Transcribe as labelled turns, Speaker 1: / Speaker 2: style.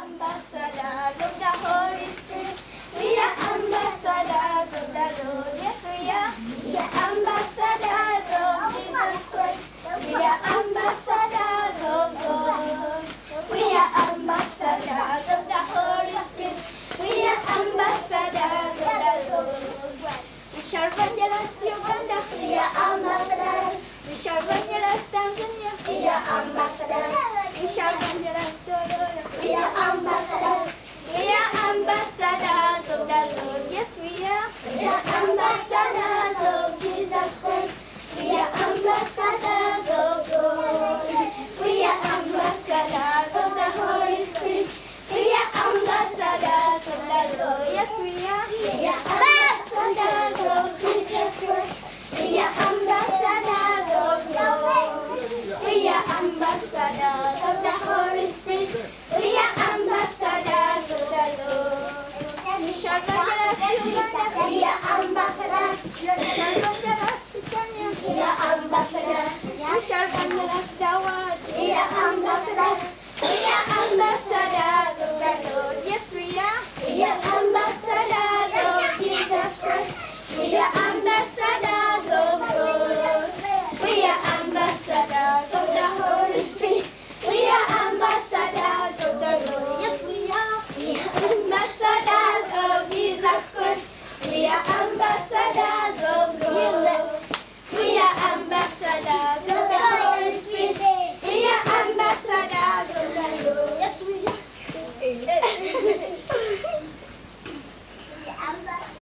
Speaker 1: Ambassadors of the Holy Spirit, we are ambassadors of the Lord. Yes, we are. We are ambassadors of Jesus Christ. We are ambassadors of God. We are ambassadors of the Holy Spirit. We are ambassadors of the Lord. We shall evangelize Uganda. We are ambassadors. We shall evangelize Tanzania. We are ambassadors. We shall evangelize Dodoya. We are ambassadors. We are ambassadors of the Lord. Yes, we are. We are ambassadors of Jesus Christ. We are ambassadors of God. We are ambassadors of the Holy Spirit. We are ambassadors of the Lord. Yes, we are. We are ambassadors of Jesus Christ. We are ambassadors of God. We are ambassadors of the Holy Spirit. We are ambassadors of the Lord. We shall evangelize Uganda. We are ambassadors. We shall evangelize Kenya. We are ambassadors. We shall evangelize the world.